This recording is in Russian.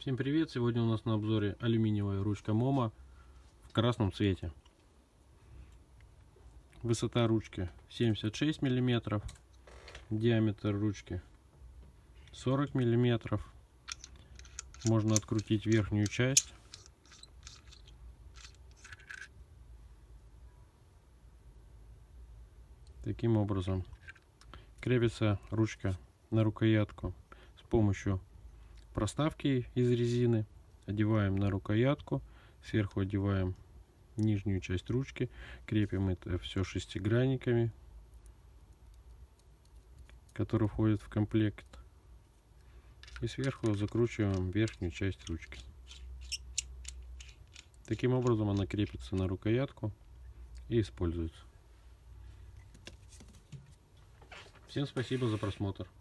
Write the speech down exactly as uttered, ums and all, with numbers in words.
Всем привет! Сегодня у нас на обзоре алюминиевая ручка момо в красном цвете. Высота ручки семьдесят шесть миллиметров, диаметр ручки сорок миллиметров. Можно открутить верхнюю часть. Таким образом крепится ручка на рукоятку с помощью проставки из резины. Одеваем на рукоятку, сверху одеваем нижнюю часть ручки, крепим это все шестигранниками, которые входят в комплект, и сверху закручиваем верхнюю часть ручки. Таким образом она крепится на рукоятку и используется. Всем спасибо за просмотр.